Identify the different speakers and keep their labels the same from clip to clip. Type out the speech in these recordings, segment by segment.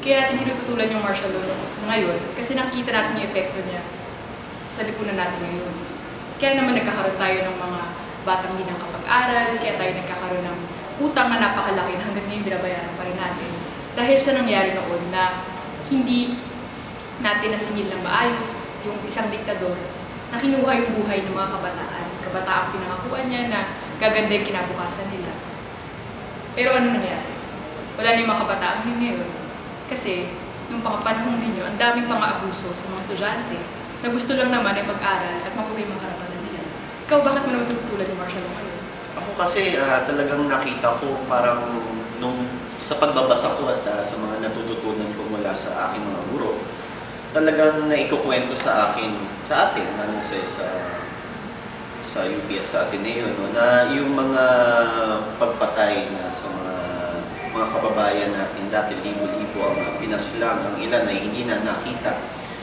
Speaker 1: Kaya natin tinututulan yung martial law ngayon kasi nakikita natin yung epekto niya sa lipunan natin ngayon. Kaya naman nagkakaroon tayo ng mga batang hindi nakapag-aral, kaya tayo nagkakaroon ng utang na napakalaki hanggang ngayon binabayaran pa rin natin. Dahil sa nangyari noon na hindi natin nasingil ng maayos yung isang diktador na kinuha yung buhay ng mga kabataan. Kabataang pinangakuan niya na gaganda yung kinabukasan nila. Pero ano nangyari? Wala na yung mga kabataan yun ngayon. Kasi, nung panahon ninyo, ang daming pang-aabuso sa mga estudyante na gusto lang naman ay mag-aral at makuha yung mga karapatan nila. Ikaw, bakit mo naman tutulad yung martial law ngayon?
Speaker 2: Ako kasi talagang nakita ko parang sa pagbabasa ko at sa mga natututunan ko mula sa aking mga guro, talagang naikukwento sa atin, lalo sa UP at sa Ateneo, no, na yung mga pagpatay na sa mga kababayan natin, dati libo-libo ang pinaslang, ang ilan ay hindi na nakita.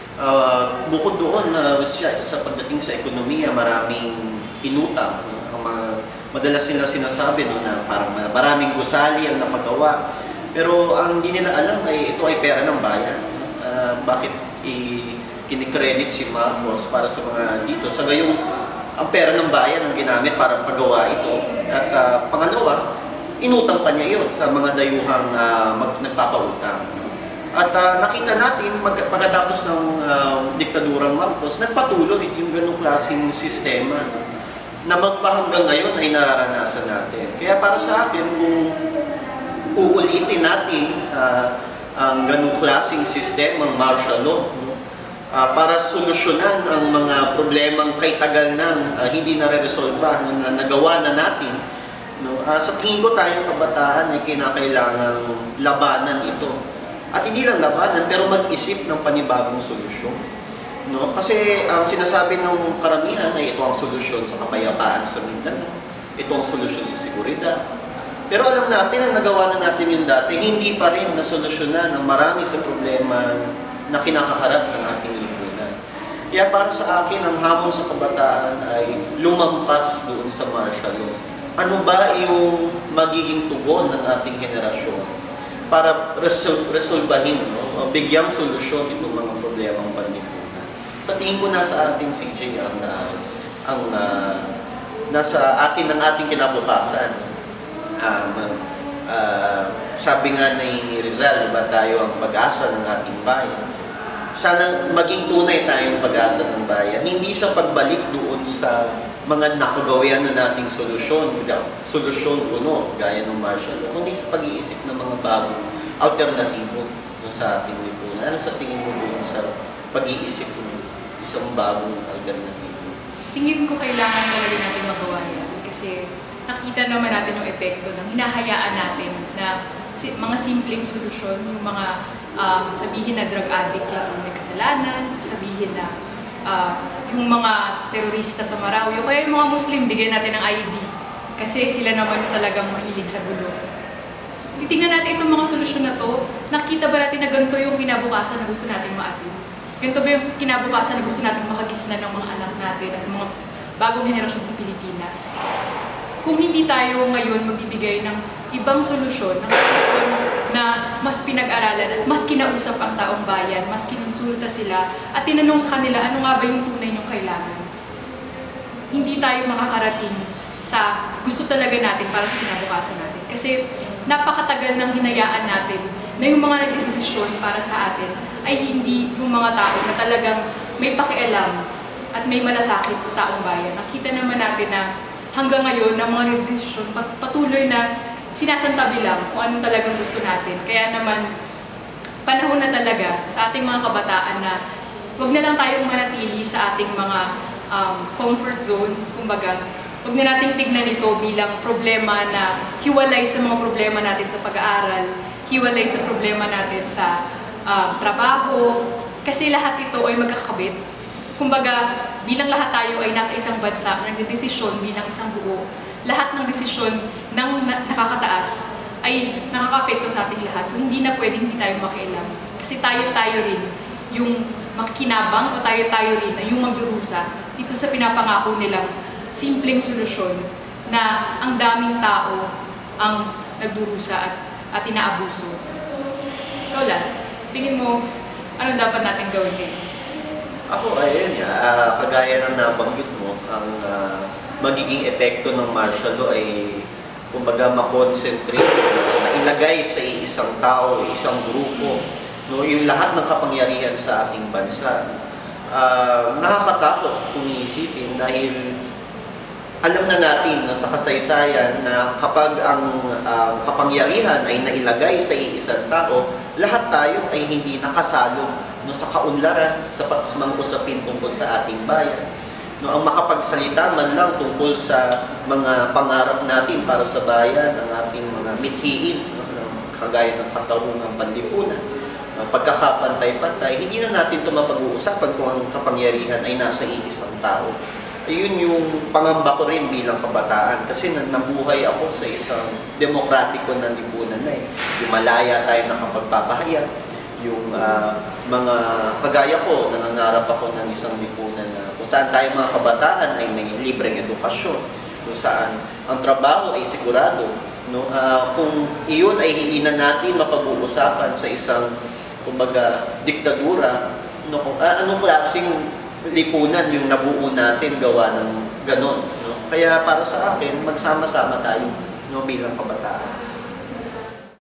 Speaker 2: Bukod doon, sa pagdating sa ekonomiya, maraming inutang. Madalas nila sinasabi, no, na parang maraming gusali ang napagawa. Pero ang hindi nila alam ay ito ay pera ng bayan. Bakit kinikredit si Marcos para sa mga dito? Sa gayong, ang pera ng bayan ang ginamit para pagawa ito. At pangalawa, inutang pa niya yun sa mga dayuhang nagpapautang. At nakita natin, pagkatapos ng diktadurang Marcos, nagpatuloy yung ganong klaseng sistema na magpahanggang ngayon ay nararanasan natin. Kaya para sa akin, kung uulitin natin ang ganong klaseng sistema, ang martial law, para solusyonan ang mga problemang kay tagal nang hindi nare-resolba, na nagawa na natin, no? Sa tingin ko tayong kabataan ay kinakailangang labanan ito. At hindi lang labanan, pero mag-isip ng panibagong solusyon. No? Kasi ang sinasabi ng karamihan ay ito ang solusyon sa kapayapaan sa Mindanao. Ito ang solusyon sa seguridad. Pero alam natin, ang nagawa na natin yung dati, hindi pa rin nasolusyonan ang marami sa problema na kinakaharap ng ating lipunan. Kaya para sa akin, ang hamon sa kabataan ay lumampas doon sa martial law. Ano ba yung magiging tugon ng ating henerasyon para resolbahin, no? Bigyang solusyon itong mga problemang panlipunan. Sa tingin ko nasa ating CJ nasa atin ng ating kinabukasan. Sabi nga ni Rizal, diba, tayo ang pag-asa ng ating bayan. Sana maging tunay tayong pag-asa ng bayan, hindi sa pagbalik doon sa mga nakagawian na nating solusyon kuno, gaya ng martial law, kundi sa pag-iisip ng mga bagong alternatibo sa ating lipunan. Ano sa tingin mo doon sa pag-iisip ng isang bagong alternatibo?
Speaker 1: Tingin ko kailangan talaga natin magawa yan kasi nakita naman natin yung epekto ng hinahayaan natin na mga simpleng solusyon, yung mga sabihin na drug addict lang ang may kasalanan, sasabihin na yung mga terorista sa Marawi, o kaya yung mga Muslim, bigyan natin ng ID kasi sila naman yung talagang mahilig sa gulo. So, titingnan natin itong mga solusyon na to, nakita ba natin na ganito yung kinabukasan na gusto natin maatin? Ganito ba yung kinabukasan na gusto natin makagisnan ng mga anak natin at mga bagong henerasyon sa Pilipinas? Kung hindi tayo ngayon magbibigay ng ibang solusyon, ng solusyon na mas pinag-aralan at mas kinausap ang taong bayan, mas kinonsulta sila at tinanong sa kanila ano nga ba yung tunay niyong kailangan, hindi tayo makakarating sa gusto talaga natin para sa kinabukasan natin. Kasi napakatagal nang hinayaan natin na yung mga nagdedesisyon para sa atin ay hindi yung mga tao na talagang may pakialam at may malasakit sa taong bayan. Nakita naman natin na hanggang ngayon na mga nagdesisyon patuloy na sinasantabi lang kung anong talagang gusto natin. Kaya naman, panahon na talaga sa ating mga kabataan na huwag na lang tayong manatili sa ating mga comfort zone. Kumbaga, huwag na nating tignan ito bilang problema na hiwalay sa mga problema natin sa pag-aaral, hiwalay sa problema natin sa trabaho, kasi lahat ito ay magkakabit. Kumbaga, bilang lahat tayo ay nasa isang bansa, nagdedesisyon bilang isang buo, lahat ng desisyon ng nakakataas ay nakakapekto sa ating lahat. So hindi na pwedeng hindi tayo makialam. Kasi tayo rin yung makikinabang o tayo rin na yung magdurusa dito sa pinapangako nilang simpleng solusyon na ang daming tao ang nagdurusa at inaabuso. Ikaw, Lanz. tingin mo, ano dapat natin gawin ngayon?
Speaker 2: Ako, ayun kagaya ng nabanggit mo, ang magiging epekto ng martial law ay kumbaga makonsentrate, na ilagay sa isang tao, isang grupo, no, yung lahat ng kapangyarihan sa ating bansa. Nakakatakot kung iisipin dahil alam na natin na sa kasaysayan na kapag ang kapangyarihan ay nailagay sa isang tao, lahat tayo ay hindi nakasalo no, sa kaunlaran, sa mga usapin tungkol sa ating bayan. No, ang makapagsalita man lang tungkol sa mga pangarap natin para sa bayan, ang ating mga mithiin, no, kagaya ng katarungang panlipunan, pagkakapantay-pantay, hindi na natin ito mapag-uusapan kung ang kapangyarihan ay nasa isang tao. Ayun yung pangamba ko rin bilang kabataan kasi nabuhay ako sa isang demokratiko na lipunan na yung malaya tayo nakapagpapahayag, yung mga kagaya ko, nangangarap ako ng isang lipunan na kung saan tayo mga kabataan ay may libreng edukasyon, kung saan ang trabaho ay sigurado. No? Kung iyon ay hindi na natin mapag-uusapan sa isang kumbaga diktadura, no? Anong klaseng lipunan yung nabuo natin gawa ng ganon. No? Kaya para sa akin, magsama-sama tayo no, bilang kabataan.